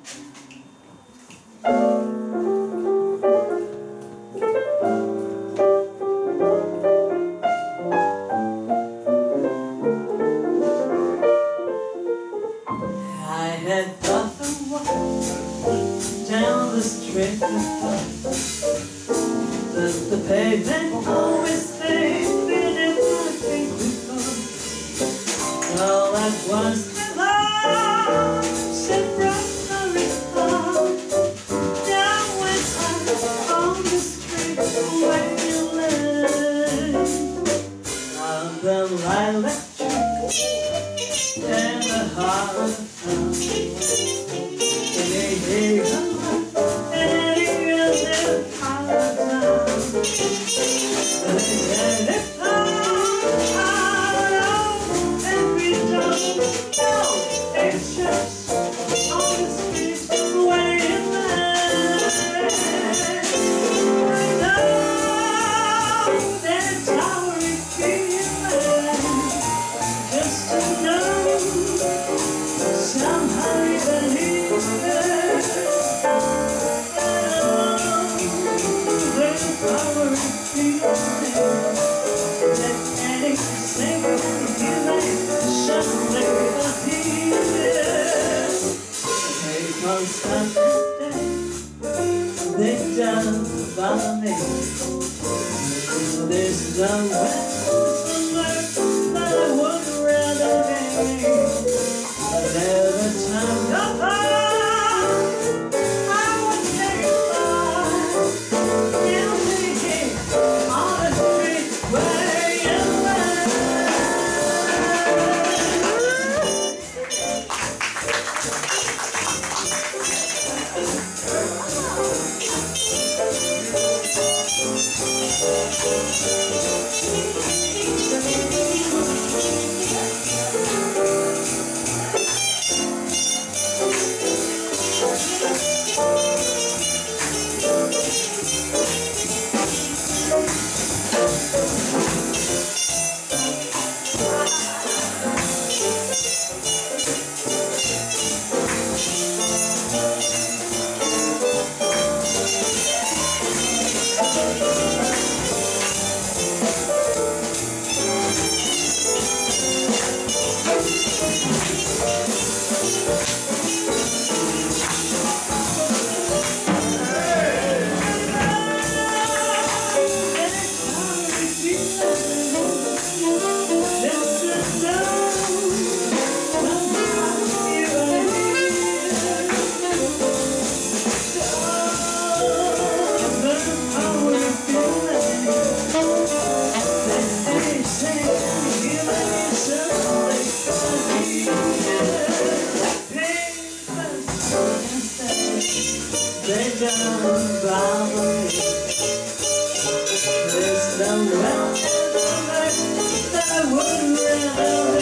Down the street, the pavement always stays beautifully before. All at once, love sent from the river. Down went I on the street where you lay. On the lilac tree and the heart of town. They done about me. There's no way that I would rather be. But every time you're gone, I would take a flight. You'll be here on the street where you There's no way that I would rather